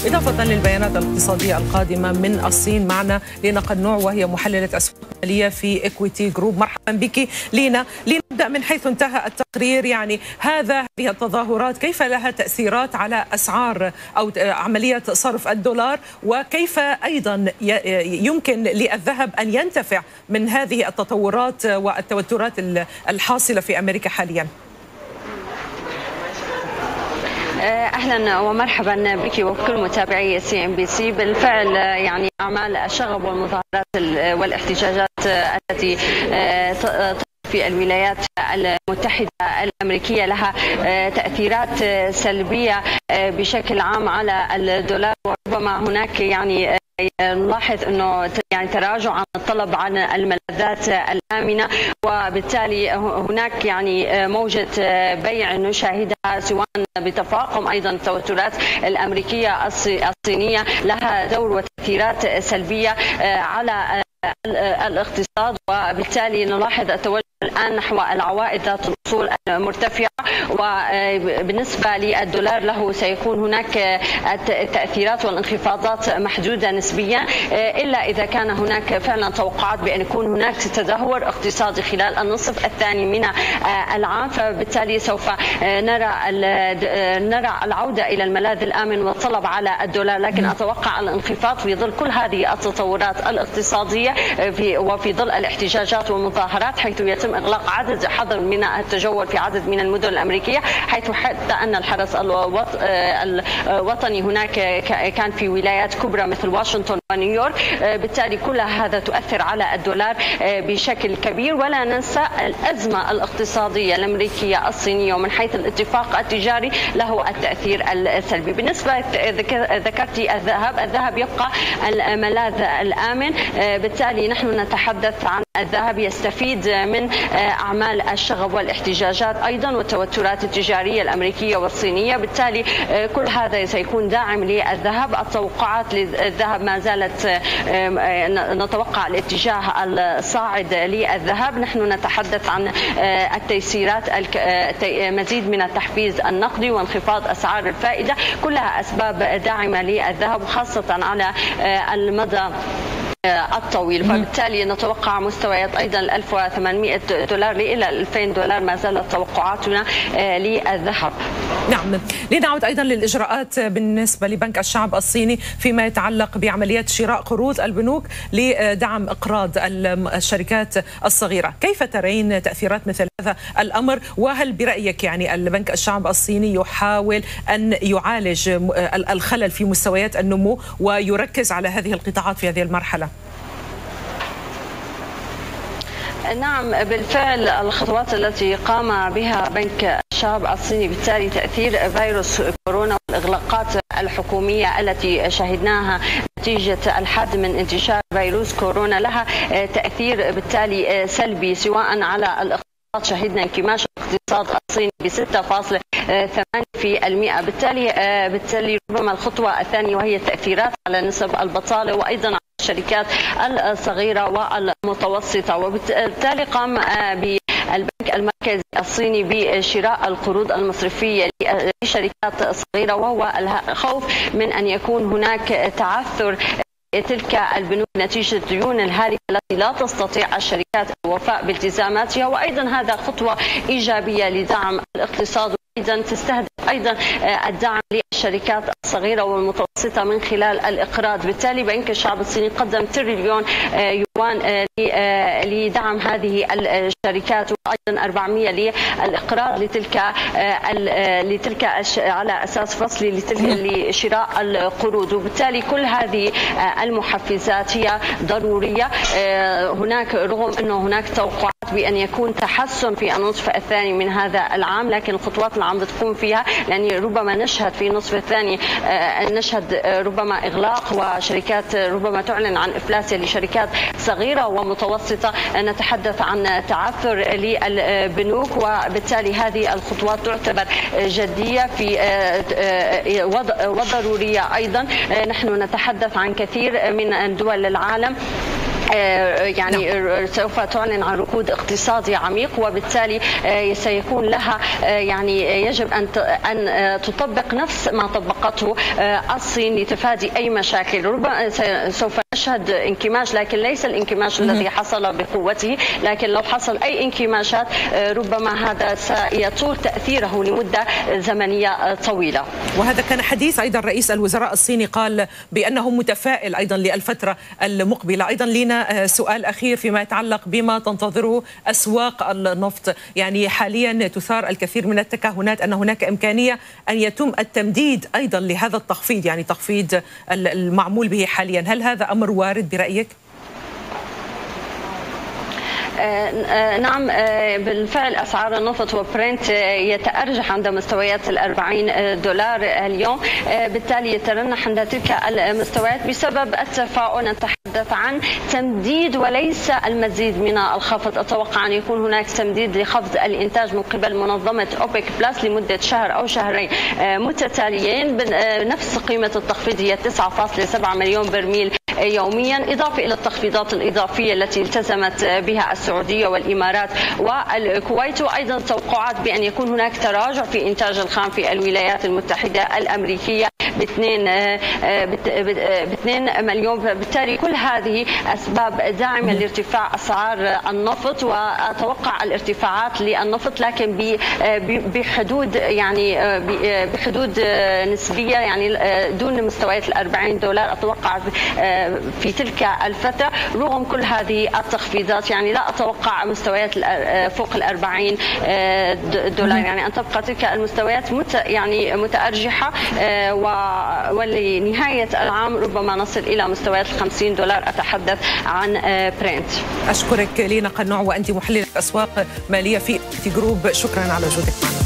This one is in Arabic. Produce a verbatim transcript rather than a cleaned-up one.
إضافة للبيانات الاقتصادية القادمة من الصين. معنا لينا قنوع وهي محللة أسواق مالية في إكويتي جروب. مرحبا بك لينا. لنبدأ من حيث انتهى التقرير، يعني هذا هذه التظاهرات كيف لها تأثيرات على أسعار أو عملية صرف الدولار، وكيف أيضا يمكن للذهب أن ينتفع من هذه التطورات والتوترات الحاصلة في أمريكا حاليا؟ اهلا ومرحبا بك وكل متابعي سي ام بي سي. بالفعل يعني اعمال الشغب والمظاهرات والاحتجاجات التي في الولايات المتحدة الأمريكية لها تأثيرات سلبية بشكل عام على الدولار، وربما هناك يعني نلاحظ انه يعني تراجع عن الطلب عن الملاذات الامنه، وبالتالي هناك يعني موجه بيع نشاهدها سواء بتفاقم ايضا التوترات الامريكيه الصينيه لها دور وتاثيرات سلبيه على الاقتصاد، وبالتالي نلاحظ التوجه الآن نحو العوائد ذات الأصول المرتفعة. وبالنسبة للدولار له سيكون هناك التأثيرات والانخفاضات محدودة نسبيا، إلا إذا كان هناك فعلا توقعات بأن يكون هناك تدهور اقتصادي خلال النصف الثاني من العام، فبالتالي سوف نرى نرى العودة إلى الملاذ الآمن والطلب على الدولار. لكن أتوقع الانخفاض في ظل كل هذه التطورات الاقتصادية في وفي ظل الاحتجاجات والمظاهرات، حيث يتم إغلاق عدد حظر من التجول في عدد من المدن الأمريكية، حيث حتى أن الحرس الوطني هناك كان في ولايات كبرى مثل واشنطن ونيويورك. بالتالي كل هذا تؤثر على الدولار بشكل كبير. ولا ننسى الأزمة الاقتصادية الأمريكية الصينية، ومن حيث الاتفاق التجاري له التأثير السلبي. بالنسبة ذكرت الذهب، الذهب يبقى الملاذ الآمن، بالتالي نحن نتحدث عن الذهب يستفيد من أعمال الشغب والاحتجاجات أيضا والتوترات التجارية الأمريكية والصينية، بالتالي كل هذا سيكون داعم للذهب. التوقعات للذهب ما زالت نتوقع الاتجاه الصاعد للذهب. نحن نتحدث عن التيسيرات، مزيد من التحفيز النقدي وانخفاض أسعار الفائدة، كلها أسباب داعمة للذهب، وخاصة على المدى الطويل. فبالتالي نتوقع مستويات ايضا ألف وثمانمئة دولار الى ألفين دولار ما زالت توقعاتنا للذهب. نعم، لنعود ايضا للاجراءات بالنسبه لبنك الشعب الصيني فيما يتعلق بعمليات شراء قروض البنوك لدعم اقراض الشركات الصغيره، كيف ترين تاثيرات مثل هذا الامر؟ وهل برايك يعني البنك الشعب الصيني يحاول ان يعالج الخلل في مستويات النمو ويركز على هذه القطاعات في هذه المرحله؟ نعم، بالفعل الخطوات التي قام بها بنك الشعب الصيني بالتالي تأثير فيروس كورونا والإغلاقات الحكومية التي شهدناها نتيجة الحد من انتشار فيروس كورونا لها تأثير بالتالي سلبي سواء على الاقتصاد. شهدنا انكماش الاقتصاد الصيني ب ستة فاصلة ثمانية بالمئة، بالتالي بالتالي ربما الخطوة الثانية وهي التأثيرات على نسب البطالة وأيضا على الشركات الصغيرة والمتوسطة. وبالتالي قام بالبنك المركزي الصيني بشراء القروض المصرفية لشركات صغيرة، وهو الخوف من أن يكون هناك تعثر تلك البنوك نتيجة الديون الهالكة التي لا تستطيع الشركات الوفاء بالتزاماتها. وأيضا هذا خطوة إيجابية لدعم الاقتصاد، أيضا تستهدف أيضا الدعم للشركات الصغيرة والمتوسطة من خلال الإقراض. بالتالي بنك الشعب الصيني قدم تريليون يوان لدعم هذه الشركات، وأيضا أربعمئة للإقراض لتلك لتلك على أساس فصلي لشراء القروض. وبالتالي كل هذه المحفزات هي ضرورية. هناك رغم أنه هناك توقعات بأن يكون تحسن في النصف الثاني من هذا العام، لكن الخطوات اللي عم بتقوم فيها يعني ربما نشهد في النصف الثاني نشهد ربما إغلاق وشركات ربما تعلن عن إفلاس لشركات صغيرة ومتوسطة، نتحدث عن تعثر للبنوك. وبالتالي هذه الخطوات تعتبر جدية في وضرورية أيضا. نحن نتحدث عن كثير من دول العالم يعني سوف تعلن عن ركود اقتصادي عميق، وبالتالي سيكون لها يعني يجب ان ان تطبق نفس ما طبقته الصين لتفادي اي مشاكل. ربما سوف نشهد انكماش، لكن ليس الانكماش الذي حصل بقوته، لكن لو حصل اي انكماشات ربما هذا سيطول تاثيره لمده زمنيه طويله. وهذا كان حديث ايضا رئيس الوزراء الصيني، قال بانه متفائل ايضا للفتره المقبله. ايضا لنا سؤال اخير فيما يتعلق بما تنتظره اسواق النفط، يعني حاليا تثار الكثير من التكهنات ان هناك امكانيه ان يتم التمديد ايضا لهذا التخفيض، يعني تخفيض المعمول به حاليا، هل هذا امر وارد برايك؟ نعم بالفعل أسعار النفط وبرنت يتأرجح عند مستويات الأربعين دولار اليوم، بالتالي يترنح عند تلك المستويات بسبب التفاؤل. نتحدث عن تمديد وليس المزيد من الخفض. أتوقع أن يكون هناك تمديد لخفض الإنتاج من قبل منظمة أوبك بلس لمدة شهر أو شهرين متتاليين. نفس قيمة التخفيض هي تسعة فاصلة سبعة مليون برميل يوميا، إضافة إلى التخفيضات الإضافية التي التزمت بها السعودية والإمارات والكويت، وأيضا توقعات بأن يكون هناك تراجع في إنتاج الخام في الولايات المتحدة الأمريكية باثنين باثنين مليون. بالتالي كل هذه أسباب داعمة لارتفاع أسعار النفط، وأتوقع الارتفاعات للنفط لكن بحدود يعني بحدود نسبية، يعني دون مستويات الأربعين دولار أتوقع في تلك الفترة. رغم كل هذه التخفيضات يعني لا أتوقع مستويات فوق الأربعين دولار، يعني أن تبقى تلك المستويات مت يعني متأرجحة، ولنهاية العام ربما نصل إلى مستويات الخمسين دولار. أتحدث عن برنت. أشكرك لينا قنوع، وأنت محللة أسواق مالية في إكويتي جروب، شكرا على وجودك معنا.